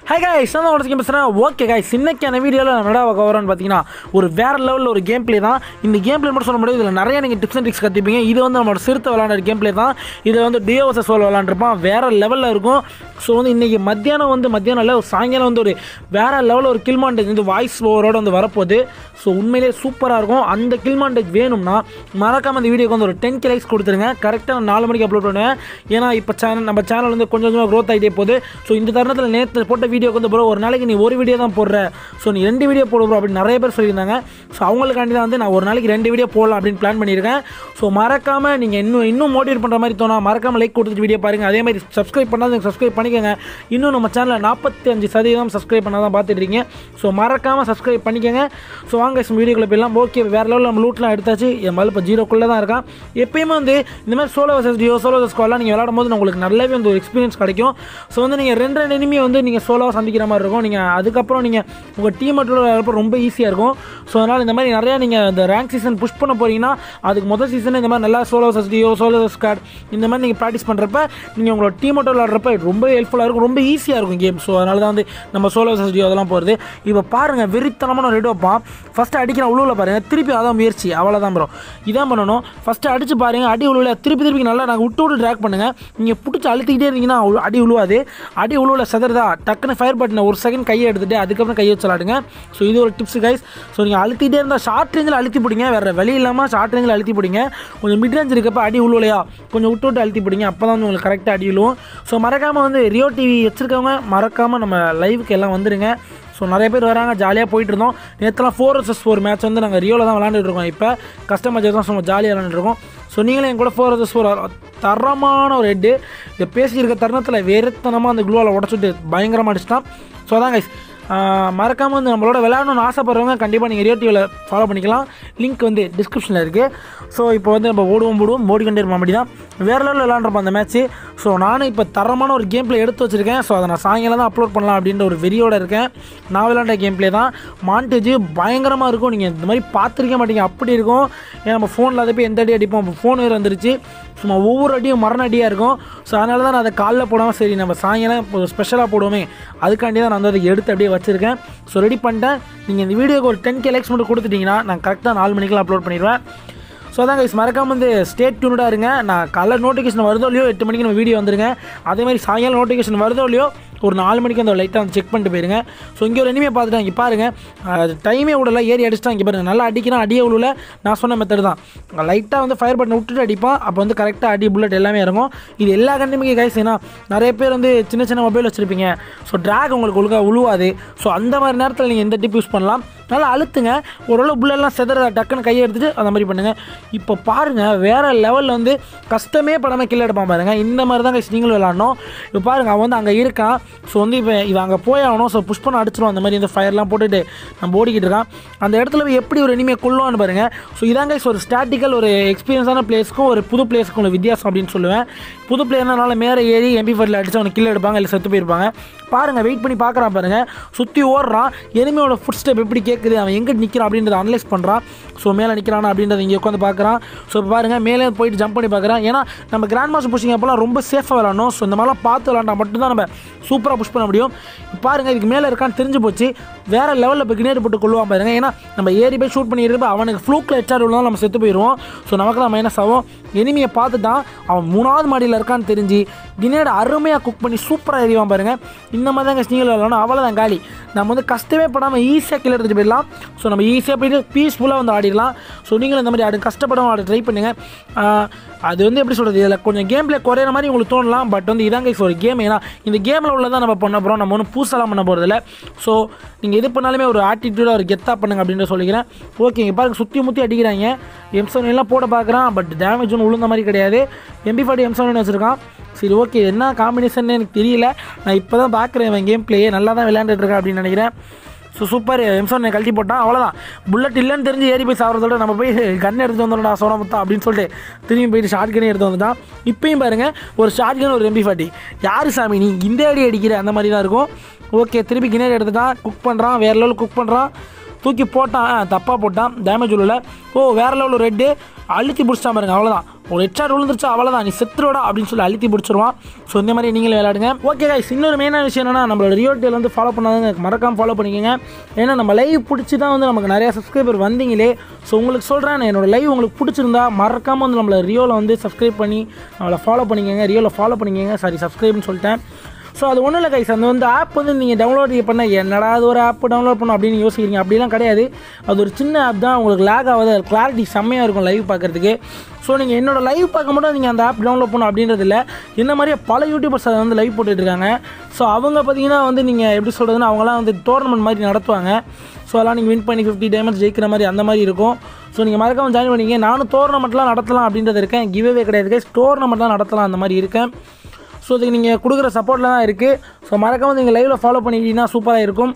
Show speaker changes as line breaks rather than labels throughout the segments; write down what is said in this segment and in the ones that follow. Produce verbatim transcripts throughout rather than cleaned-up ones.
Hi guys, நான் உங்களுக்கு பேசுறேன். ஓகே गाइस, இன்னைக்கான வீடியோல நான் என்னடா பார்க்க போறேன்னு பாத்தீங்கன்னா ஒரு வேற லெவல்ல ஒரு கேம் ப்ளே தான். இந்த கேம் ப்ளே மட்டும் சொல்ல முடியாது. இதுல நிறைய நீங்க டிப்ஸ் அண்ட் ட்ரிக்ஸ் கத்துப்பீங்க. இது வந்து நம்மளோட சிறுத்தை விளையாடுற கேம் ப்ளே தான். இது வந்து டியோ வெர்சஸ் சோலோ விளையாண்டுறோம். வேற லெவல்ல இருக்கும். சோ வந்து இன்னைக்கு மத்தியானம் வந்து மத்தியானம் இல்ல சாயங்காலம் வந்து ஒரு வேற லெவல்ல ஒரு கில் மாண்டேஜ் வந்து வாய்ஸ் ஓவரோட வந்து வரப்போகுது. ஸோ உண்மையிலே சூப்பராக இருக்கும். அந்த கில் மாண்டேஜ் வேணும்னா மறக்காம அந்த வீடியோக்கு வந்து ஒரு டென் கே லைக்ஸ் கொடுத்துருங்க. கரெக்டாக நான் நாலு மணிக்கு அப்லோட் பண்ணுவேன். ஏன்னா இப்போ சேனல் நம்ம சேனல் வந்து கொஞ்சம் கொஞ்சமாக க்ரோத் ஆகிட்டே போகுது. ஸோ இந்த தருணத்தில் நேற்று போட்ட வீடியோக்கு வந்து ப்ரோ ஒரு நாளைக்கு நீ ஒரு வீடியோ தான் போடுற, ஸோ நீ ரெண்டு வீடியோ போடு ப்ரோ அப்படின்னு நிறைய பேர் சொல்லியிருந்தாங்க. ஸோ அவங்களுக்காண்டி தான் வந்து நான் ஒரு நாளைக்கு ரெண்டு வீடியோ போடலாம் அப்படின்னு பிளான் பண்ணியிருக்கேன். ஸோ மறக்காமல் நீங்கள் இன்னும் இன்னும் மோட்டிவேட் பண்ணுற மாதிரி தோணும். மறக்காமல் லைக் கொடுத்துட்டு வீடியோ பாருங்கள். அதே மாதிரி சப்ஸ்கிரைப் பண்ணால் சப்ஸ்கிரைப் பண்ணிக்கோங்க. இன்னும் நம்ம சேனலில் நாற்பத்தி அஞ்சு சதவீதம் சப்ஸ்கிரைப் பண்ணால் தான் பார்த்துட்டு இருக்கீங்க. ஸோ மறக்காமல் சப்ஸ்கிரைப் பண்ணிக்கோங்க. ஸோ வாங்க வீடியோக்குள்ளே போயிடலாம். ஓகே, வேறு லெவலில் நம்ம லூட்லாம் எடுத்தாச்சு. என் மேலே இப்போ ஜீரோக்குள்ளே தான் இருக்கான். எப்பயுமே வந்து இந்த மாதிரி solo versus duo solo versus ஸ்குவாட்லாம் நீங்கள் விளையாடும் போது உங்களுக்கு நல்லாவே வந்து ஒரு எக்ஸ்பீரியன்ஸ் கிடைக்கும். ஸோ வந்து நீங்கள் ரெண்டு ரெண்டு எனிமியை வந்து நீங்கள் சோலோவாக சந்திக்கிற மாதிரி இருக்கும். நீங்கள் அதுக்கப்புறம் நீங்கள் உங்கள் டீம் மட்டும் விளையாடுறப்போ ரொம்ப ஈஸியாக இருக்கும். ஸோ அதனால் இந்த மாதிரி நிறையா நீங்கள் இந்த ரேங்க் சீசன் புஷ் பண்ண போகிறீங்கன்னா அதுக்கு முதல் சீசன் இந்த மாதிரி நல்லா solo versus duo solo versus squad இந்த மாதிரி நீங்கள் ப்ராக்டிஸ் பண்ணுறப்ப நீங்கள் உங்களோட டீம் மட்டும் விளையாடுறப்ப ரொம்ப ஹெல்ப்ஃபுல்லாக இருக்கும், ரொம்ப ஈஸியாக இருக்கும் கேம். ஸோ அதனால தான் வந்து நம்ம சோலோ வர்சஸ் டியோ அதெல்லாம் போகிறது. இப்போ பாருங்கள், வெறித்தனமான ரெட் வைப்பான். ஃபஸ்ட்டு அடிக்கிற உழுவில் பாருங்கள், திருப்பி அதான் முயற்சி, அவ்வளோதான் ப்ரோ. இதான் பண்ணணும். ஃபஸ்ட்டு அடிச்சு பாருங்கள், அடி உழுவில் திருப்பி திருப்பி நல்லா நாங்கள் விட்டு விட்டு ட்ராக் பண்ணுங்கள். நீங்கள் பிடிச்சி அழுத்திக்கிட்டே இருந்தீங்கன்னா அடி உழுவாது. அடி உழுவில் செதறதா டக்குன்னு ஃபயர் பட்டனை ஒரு செகண்ட் கையை எடுத்துகிட்டு அதுக்கப்புறம் கையை வச்சு விளாடுங்க. ஸோ இது ஒரு டிப்ஸ் கைஸ். ஸோ நீங்கள் அழுத்திட்டே இருந்தால் ஷார்ட் ரேஞ்சில் அழுத்தி பிடிங்க, வேறு வழி இல்லாமல் ஷார்ட் ரேஞ்சில் அழுத்தி பிடிங்க. கொஞ்சம் மிட் ரேஞ்ச் இருக்கப்போ அடி உழுவலையா கொஞ்சம் விட்டு விட்டு அழுத்தி பிடிங்க, அப்போ தான் வந்து உங்களுக்கு கரெக்டாக அடி விழுவும். ஸோ மறக்காமல் வந்து ரியோ டிவி வச்சுருக்கவங்க மறக்காமல் நம்ம லைவுக்கு எல்லாம் வந்துடுங்க. ஸோ நிறைய பேர் வராங்க, ஜாலியாக போயிட்டு இருந்தோம். நேற்றுலாம் ஃபோர் வர்சஸ் ஃபோர் மேட்ச் வந்து நாங்கள் ரியோவில் தான் விளாண்டுட்டு இருக்கோம். இப்போ கஸ்டமர் தான் சும்மா ஜாலியாக விளாண்டுருக்கோம். ஸோ நீங்களும் என் கூட ஃபோர் வர்சஸ் ஃபோர் தரமான ஒரு ஹெட்டு இதை பேசியிருக்க தருணத்தில் வெறுத்தனமாக அந்த குளோவில் உடச்சிட்டு பயங்கரமாக அடிச்சிட்டான். ஸோ அதான் கைஸ், மறக்காமல் வந்து நம்மளோட விளையாடணும்னு ஆசைப்படுறவங்க கண்டிப்பாக நீங்கள் ரியோ டிவியில் ஃபாலோ பண்ணிக்கலாம். லிங்க் வந்து டிஸ்கிரிப்ஷனில் இருக்குது. ஸோ இப்போ வந்து நம்ம ஓடுவோம் போடுவோம் ஓடிக்கொண்டே இருப்போம். அப்படி தான் வேறு லெவலில் விளாண்டுருப்போம் அந்த மேட்ச்சு. ஸோ நானும் இப்போ தரமான ஒரு கேம் பிளே எடுத்து வச்சுருக்கேன். ஸோ அதை நான் சாயங்காலம் தான் அப்லோட் பண்ணலாம் அப்படின்ற ஒரு வெறியோடு இருக்கேன். நான் விளாண்ட கேம் பிளே தான். மாண்டேஜ் பயங்கரமாக இருக்கும். நீங்கள் இந்த மாதிரி பார்த்துருக்க மாட்டீங்க, அப்படி இருக்கும். ஏன்னா நம்ம ஃபோனில் அதை போய் எந்த அடி அடிப்போம், இப்போ ஃபோன் வேறு வந்துருச்சு. சும்மா ஒவ்வொரு அடியும் மரண அடியாக இருக்கும். ஸோ அதனால தான் நான் அதை காலைல போடாமல் சரி நம்ம சாயங்காலம் இப்போ ஸ்பெஷலாக போடுவோமே அதுக்காண்டி தான் நான் வந்து அதை எடுத்து அப்படியே வச்சுருக்கேன். ஸோ ரெடி பண்ணிட்டேன். நீங்கள் இந்த வீடியோக்கு ஒரு டென் கே லைக்ஸ் மட்டும் கொடுத்துட்டிங்கன்னா நான் கரெக்டாக நாலு மணிக்கெலாம் அப்லோட் பண்ணிடுவேன். ஸோ அதான் கைஸ், மறக்காமல் வந்து ஸ்டேட் டியூனடாக இருங்க. நான் கலர் நோட்டிஃபிகேஷன் வருதோ இல்லையோ எட்டு மணிக்கு நம்ம வீடியோ வந்துருங்க. அதேமாதிரி சாயங்காலம் நோட்டிஃபிகேஷன் வருதோ இல்லையோ ஒரு நாலு மணிக்கு அந்த லைட்டாக வந்து செக் பண்ணிட்டு போயிருங்க. ஸோ இங்கே ஒரு இனிமே பார்த்துட்டேன். இங்கே பாருங்கள், டைமே விடல, ஏறி அடிச்சிட்டான். இங்கே பாருங்கள், நல்லா அடிக்கிறான். அடியே விடல. நான் சொன்ன மெத்தட் தான். லைட்டாக வந்து ஃபயர் பட்டன் விட்டுட்டு அடிப்பான். அப்போ வந்து கரெக்டாக அடி புல்லட் எல்லாமே இறங்கும். இது எல்லா கண்டிப்பாக கைஸ். ஏன்னா நிறைய பேர் வந்து சின்ன சின்ன மொபைல் வச்சுருப்பீங்க. ஸோ ட்ராக் உங்களுக்கு ஒழுங்காக உழுவாது. ஸோ அந்த மாதிரி நேரத்தில் நீங்கள் எந்த டிப் யூஸ் பண்ணலாம். நல்லா அழுத்துங்க, ஓரளவு புல்லெல்லாம் செதற டக்குன்னு கையை எடுத்துகிட்டு அந்த மாதிரி பண்ணுங்கள். இப்போ பாருங்கள், வேறு லெவலில் வந்து கஷ்டமே படாமல் கில் எடுப்பான் பாருங்கள். இந்த மாதிரி தான் கைஸ் நீங்களும் விளாடணும். இப்போ பாருங்கள், அவன் வந்து அங்கே இருக்கான். ஸோ வந்து இப்போ இவன் அங்கே போய் ஆகணும். ஸோ புஷ் பண்ண அடிச்சிடும். அந்த மாதிரி இந்த ஃபயர்லாம் போட்டுட்டு நம்ம ஓடிக்கிட்டு இருக்கான். அந்த இடத்துல போய் எப்படி ஒரு இனிமே கொள்ளுவான்னு பாருங்கள். ஸோ இதாங்க ஒரு ஸ்டாட்டிக்கல் ஒரு எக்ஸ்பீரியன்ஸான பிளேஸ்க்கும் ஒரு புது பிளேஸ்க்கும் உள்ள வித்தியாசம் அப்படின்னு சொல்லுவேன். புது பிளேயர்னால மேலே ஏறி எம்பி ஃபைவ்ல அடித்து அவனுக்கு கில் எடுப்பாங்க, இல்லை செத்து போயிருப்பாங்க. பாருங்கள், வெயிட் பண்ணி பார்க்குறான் பாருங்கள், சுற்றி ஓடுறான். எனிமையோட ஃபுட் ஸ்டெப் எப்படி கேட்குது, அவன் எங்கே நிற்கிறான் அப்படின்றத அனலைஸ் பண்ணுறான். ஸோ மேலே நிற்கிறானா அப்படின்றத இங்கே உட்காந்து பார்க்குறான். ஸோ இப்போ பாருங்கள், மேலே போயிட்டு ஜம்ப் பண்ணி பார்க்குறான். ஏன்னா நம்ம கிராண்ட் மாஸ்டர் புஷிங் அப்போலாம் ரொம்ப சேஃபாக விளாடணும். ஸோ இந்த மாதிரிலாம் பார்த்து விளாண்டா மட்டும்தான் நம்ம சூப்பராக புஷ் பண்ண முடியும். பாருங்கள், இதுக்கு மேலே இருக்கான்னு தெரிஞ்சு போச்சு. வேறு லெவலில் இப்போ கிரேட் போட்டு கொள்ளுவான் பாருங்கள். ஏன்னா நம்ம ஏறி போய் ஷூட் பண்ணியிருப்ப அவனுக்கு ஃப்ளூக்கில் ஹெச்ஆர் விழுந்தாலும் நம்ம செத்து போயிடுவோம். ஸோ நமக்கு தான் மைனஸ் ஆகும். எனிமையை பார்த்துட்டான், அவன் மூணாவது மாடியில் இருக்கான்னு தெரிஞ்சு கினேட் அருமையாக குக் பண்ணி சூப்பராக எறிவான் பாருங்கள். இந்த மாதிரி தாங்க ஸ்னீல் விளாடணும். அவ்வளோதான் காலி. நம்ம வந்து கஷ்டமே படாமல் ஈஸியாக கில் எடுத்துகிட்டு போயிடலாம். ஸோ நம்ம ஈஸியாக போய்ட்டு பீஸ்ஃபுல்லாக வந்து ஆடிடலாம். ஸோ நீங்களும் இந்த மாதிரி ஆடு கஷ்டப்படாமல் ஆட ட்ரை பண்ணுங்கள். அது வந்து எப்படி சொல்கிறது, இதில் கொஞ்சம் கேம் பிளே குறையிற மாதிரி உங்களுக்கு தோணலாம். பட் வந்து இதாங்க ஒரு கேம். ஏன்னா இந்த கேமில் உள்ளதான் நம்ம பண்ண போகிறோம். நம்ம ஒன்றும் பூசெல்லாம் பண்ண போகிறதில்ல. ஸோ நீங்கள் எது பண்ணாலுமே ஒரு ஆட்டிடியூடாக ஒரு கெத்தாக பண்ணுங்க அப்படின்னு சொல்லிக்கிறேன். ஓகே, இங்கே பாருங்கள், சுற்றி முற்றி அடிக்கிறாங்க. எம் செவன் எல்லாம் போட பார்க்குறான். பட் டேமேஜ் ஒன்று விழுந்த மாதிரி கிடையாது. எம்பி ஃபார்ட்டி எம் செவன் வச்சுருக்கான். சரி, ஓகே, என்ன காம்பினேஷன் எனக்கு தெரியல. நான் இப்போ தான் பார்க்குறேன் இவன் கேம் பிளேயே நல்லா தான் விளையாண்டுட்டு இருக்கேன் அப்படின்னு நினைக்கிறேன். ஸோ சூப்பர், எம்சோன் கழட்டி போட்டான். அவ்வளோதான், புல்லட் இல்லைன்னு தெரிஞ்சு ஏறி போய் சாப்பிட்றதோட நம்ம போய் கன் எடுத்து வந்துடா சோனா முத்தா அப்படின்னு சொல்லிட்டு திரும்பி போயிட்டு ஷார்ட் கனே எடுத்து வந்துட்டான். இப்பயும் பாருங்கள், ஒரு ஷார்ட் கன் ஒரு எம்பி ஃபார்ட்டி. யார் சாமி நீ இந்த அடி அடிக்கிற அந்த மாதிரி தான் இருக்கும். ஓகே, திருப்பி கினேட் எடுத்துட்டான், குக் பண்ணுறான், வேறு லெவலில் குக் பண்ணுறான், தூக்கி போட்டான். தப்பாக போட்டான், டேமேஜ் உள்ள. ஓ வேறு லெவலில் ரெட்டு அழுத்தி பிடிச்சா பாருங்க அவ்வளோதான். ஒரு ஹெட்ஷாட் விழுந்துருச்சா அவ்வளோதான், நீ செத்துருடா அப்படின்னு சொல்லி அழுத்தி பிடிச்சிருவான். ஸோ இந்த மாதிரி நீங்களும் விளையாடுங்க. ஓகே கைஸ், இன்னொரு மெயினான விஷயம் என்னன்னா, நம்மளோட ரியோட்டியில் வந்து ஃபாலோ பண்ணாதவங்க மறக்காமல் ஃபாலோ பண்ணிக்கோங்க. ஏன்னா நம்ம லைவ் பிடிச்சி தான் வந்து நமக்கு நிறையா சப்ஸ்கிரைபர் வந்தீங்களே. ஸோ உங்களுக்கு சொல்கிறேன், என்னோட லைவ் உங்களுக்கு பிடிச்சிருந்தா மறக்காமல் வந்து நம்மளை ரியோவில் வந்து சப்ஸ்கிரைப் பண்ணி நம்மளை ஃபாலோ பண்ணிக்கோங்க. ரியோவில் ஃபாலோ பண்ணிக்கோங்க, சாரி சப்ஸ்கிரைப்னு சொல்லிட்டேன். ஸோ அது ஒன்றும் இல்லை கைஸ், அந்த வந்து ஆப் வந்து நீங்கள் டவுன்லோட் பண்ண என்னடா அது ஒரு ஆப் டவுன்லோட் பண்ணணும் அப்படின்னு யோசிக்கிறீங்க, அப்படிலாம் கிடையாது. அது ஒரு சின்ன ஆப் தான், உங்களுக்கு லேக் ஆகாது, கிளாரிட்டி செம்மையாக இருக்கும் லைவ் பார்க்குறதுக்கு. ஸோ நீங்கள் என்னோடய லைவ் பார்க்க மட்டும் நீங்கள் அந்த ஆப் டவுன்லோட் பண்ணணும் அப்படின்றது இல்லை. இந்த மாதிரியே பல யூடியூபர்ஸ் அதை வந்து லைவ் போட்டுட்ருக்காங்க. ஸோ அவங்க பார்த்தீங்கன்னா வந்து நீங்கள் எப்படி சொல்கிறதுன்னா, அவங்களாம் வந்து டோர்னமெண்ட் மாதிரி நடத்துவாங்க. ஸோ அதெல்லாம் நீங்கள் வின் பண்ணி ஃபிஃப்டி டைமண்ட்ஸ் ஜெயிக்கிற மாதிரி அந்த மாதிரி இருக்கும். ஸோ நீங்கள் மறக்காமல் ஜாயின் பண்ணிங்க. நானும் டோர்னமெண்ட்லாம் நடத்தலாம் அப்படின்றது இருக்கேன், கிவ்வே கிடையாது கைஸ், டோர்னமெண்ட்லாம் நடத்தலாம் அந்த மாதிரி இருக்கேன். ஸோ அதுக்கு நீங்கள் கொடுக்குற சப்போர்ட்டில் தான் இருக்குது. ஸோ மறக்காமல் நீங்கள் லைவில் ஃபாலோ பண்ணிக்கிட்டீங்கன்னா சூப்பராக இருக்கும்.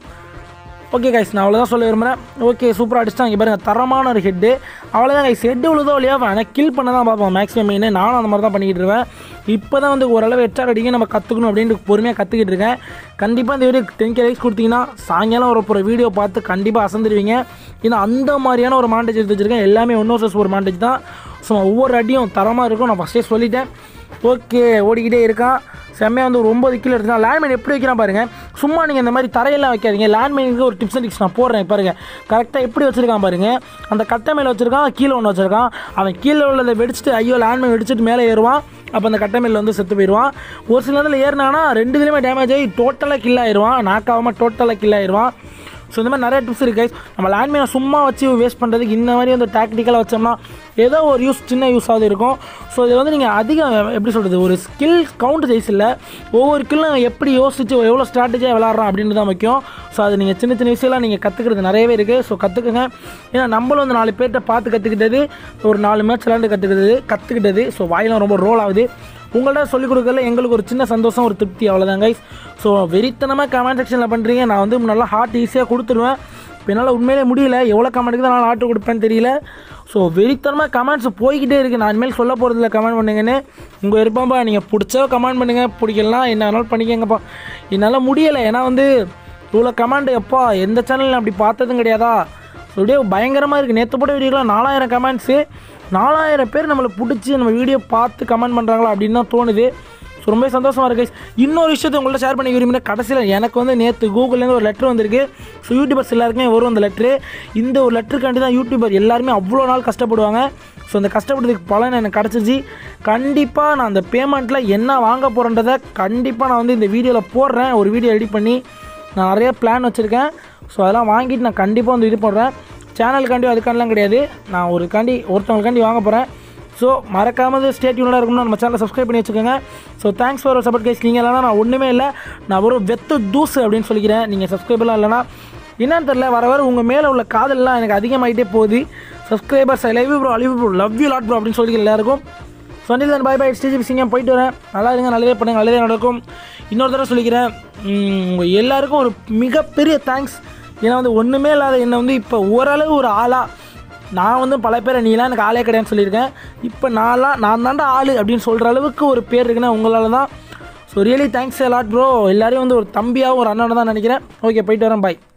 ஓகே கைஸ், நான் அவ்வளோதான் சொல்ல விரும்புகிறேன். ஓகே சூப்பராக அடிச்சிட்டாங்க, இங்கே பாருங்கள் தரமான ஒரு ஹெட்டு. அவ்வளோதான் கைஸ், ஹெட்டு விழுதோ இல்லையா, ஆனால் கில் பண்ண தான் பார்ப்போம் மேக்ஸிமம் மெயின். நானும் அந்த மாதிரி தான் பண்ணிக்கிட்டு இருக்கேன். இப்போ தான் வந்து ஓரளவு ஹெட்ஷாட் அடிக்க நம்ம கற்றுக்கணும் அப்படின்ட்டு பொறுமையாக கற்றுக்கிட்டு இருக்கேன். கண்டிப்பாக இந்த வீடியோ டென் கே லைக்ஸ் கொடுத்தீங்கன்னா சாயங்காலம் ஒரு ஒரு வீடியோ பார்த்து கண்டிப்பாக அசந்துருவீங்க. ஏன்னா அந்த மாதிரியான ஒரு மாண்டேஜ் எடுத்து வச்சுருக்கேன். எல்லாமே ஒன் வர்சஸ் ஒரு மாண்டேஜ் தான். ஸோ ஒவ்வொரு அடியும் தரமாக இருக்கும், நான் ஃபஸ்ட்டே சொல்லிட்டேன். ஓகே ஓடிக்கிட்டே இருக்கான், செம்மையாக வந்து ஒரு ஒம்பது கிலோ எடுத்துக்கலாம். லேண்ட்மைன் எப்படி வைக்கிறான் பாருங்கள். சும்மா நீங்கள் இந்த மாதிரி தரையெல்லாம் வைக்காதீங்க. லேண்ட்மைனுக்கு ஒரு டிப்ஸ் அண்ட் டிப்ஸ் நான் போடுறேன் பாருங்கள். கரெக்டாக எப்படி வச்சுருக்கான் பாருங்கள். அந்த கட்டை மேலே வச்சுருக்கான், கீழே ஒன்று வச்சுருக்கான். அவன் கீழே உள்ளதை வெடிச்சிட்டு ஐயோ லேண்ட்மைன் வெடிச்சிட்டு மேலே ஏறுவான். அப்போ அந்த கட்டை மேலே வந்து செத்து போயிடுவான். ஒரு சில நேரத்தில் ஏறினானா ரெண்டு இதுலேயுமே டேமேஜ் ஆகி டோட்டலாக கில் ஆயிடுவான், நாக்காகாமல் டோட்டலாக கில் ஆயிடுவான். ஸோ இந்த மாதிரி நிறைய டிப்ஸ் இருக்குது கைஸ். நம்ம லேண்ட்மைனை சும்மா வச்சு வேஸ்ட் பண்ணுறதுக்கு இந்த மாதிரி வந்து டாக்டிக்கலாக வச்சோம்னா ஏதோ ஒரு யூஸ், சின்ன யூஸாவது இருக்கும். ஸோ இது வந்து நீங்கள் அதிகம் எப்படி சொல்கிறது, ஒரு ஸ்கில் கவுண்ட் சைஸ் இல்லை, ஒவ்வொரு கில்லும் எப்படி யோசிச்சு எவ்வளோ ஸ்ட்ராட்டஜியாக விளாட்றோம் அப்படின்றது தான் முக்கியம். ஸோ அது நீங்கள் சின்ன சின்ன விஷயம்லாம் நீங்கள் கற்றுக்கிறது நிறையவே இருக்குது. ஸோ கற்றுக்குங்க. ஏன்னா நம்மளும் வந்து நாலு பேர்கிட்ட பார்த்து கற்றுக்கிட்டது, ஒரு நாலு மேட்ச் விளாண்டு கற்றுக்கிட்டது கற்றுக்கிட்டது ஸோ வாயிலாம் ரொம்ப ரோல் ஆகுது. உங்கள்கிட்ட சொல்லிக் கொடுக்கறதுல எங்களுக்கு ஒரு சின்ன சந்தோஷம், ஒரு திருப்தி, அவ்வளோதான் கைஸ். ஸோ வெறித்தனமாக கமெண்ட் செக்ஷனில் பண்ணுறீங்க, நான் வந்து நல்லா ஹார்ட் ஈஸியாக கொடுத்துருவேன். இப்போ என்னால் உண்மையிலே முடியல, எவ்வளோ கமெண்ட்டுக்கு தான் நான் ஆர்டர் கொடுப்பேன்னு தெரியல. ஸோ வெறித்தனமாக கமெண்ட்ஸ் போய்கிட்டே இருக்குது. நான் இனிமேல் சொல்ல போகிறதில்ல கமெண்ட் பண்ணுங்கன்னு, உங்கள் விருப்பம்பா. நீங்கள் பிடிச்சோ கமெண்ட் பண்ணுங்கள், பிடிக்கலாம் என்ன வேணாலும் பண்ணிக்கங்கப்பா. என்னால் முடியலை, ஏன்னா வந்து இவ்வளோ கமெண்ட் எப்பா எந்த சேனலில் அப்படி பார்த்ததும் கிடையாதா. ஸோ அப்படியே பயங்கரமாக இருக்குது. நேற்று போட்ட வீடியோலாம் நாலாயிரம் கமெண்ட்ஸு, நாலாயிரம் பேர் நம்மளை பிடிச்சி நம்ம வீடியோ பார்த்து கமெண்ட் பண்ணுறாங்களா அப்படின்னு தான் தோணுது. ஸோ ரொம்ப சந்தோஷமாக இருக்குது கைஸ். இன்னொரு விஷயத்தை உங்கள்ட்ட ஷேர் பண்ணி விரும்பினேன். கடைசியில் எனக்கு வந்து நேற்று கூகுள்லேருந்து ஒரு லெட்ரு வந்திருக்கு. ஸோ யூடியூபர்ஸ் எல்லாருக்குமே வரும் அந்த லெட்ரு. இந்த ஒரு லெட்டருக்காண்டி தான் யூடியூபர் எல்லாருமே அவ்வளோ நாள் கஷ்டப்படுவாங்க. ஸோ அந்த கஷ்டப்படுறதுக்கு பலன் எனக்கு கிடச்சிச்சு. கண்டிப்பாக நான் அந்த பேமெண்ட்டில் என்ன வாங்க போகிறேன்றதை கண்டிப்பாக நான் வந்து இந்த வீடியோவில் போடுறேன். ஒரு வீடியோ எடிட் பண்ணி நான் நிறைய பிளான் வச்சுருக்கேன். ஸோ அதெல்லாம் வாங்கிட்டு நான் கண்டிப்பாக வந்து இது போடுறேன். சேனலுக்காண்டி அதுக்காண்டிலாம் கிடையாது, நான் ஒரு காண்டி ஒருத்தவங்களுக்காண்டி வாங்க போகிறேன். ஸோ மறக்காமல் ஸ்டேட் யூனிட்டாக இருக்கணும்னா நம்ம சேனலை சப்ஸ்கிரைப் பண்ணி வச்சுக்கோங்க. So thanks for support guys. நீங்கள் இல்லைனா நான் ஒன்றுமே இல்லை, நான் ஒரு வெத்து தூசு அப்படின்னு சொல்லிக்கிறேன். நீங்கள் சப்ஸ்கிரைபர்லாம் இல்லைனா என்னன்னு தெரில, வர வர உங்கள் மேலே உள்ள காதல்லாம் எனக்கு அதிகமாகிட்டே போகுது. Subscribers I love you bro, I love you bro, love you lot bro அப்படின்னு சொல்லிக்கிறேன் எல்லாருக்கும். So until then bye bye, DGP Singam போயிட்டு வரேன். நல்லா இருங்க, நல்லதே பண்ணுங்க, நல்லதே நடக்கும். இன்னொரு தடவை சொல்லிக்கிறேன், உங்கள் எல்லாருக்கும் ஒரு மிகப்பெரிய தேங்க்ஸ். ஏன்னா வந்து ஒன்றுமே இல்லாத என்னை வந்து இப்போ ஓரளவு ஒரு ஆளாக, நான் வந்து பல பேரை நீலாம் எனக்கு ஆளே கிடையாதுன்னு சொல்லியிருக்கேன். இப்போ நான்லாம் நான் தாண்டா ஆள் அப்படின்னு சொல்கிற அளவுக்கு ஒரு பேர் இருக்குன்னா உங்களால் தான். So really thanks lot bro. எல்லோரையும் வந்து ஒரு தம்பியாகவும் ஒரு அண்ணனை தான் நினைக்கிறேன். ஓகே போயிட்டு வரேன், பாய்.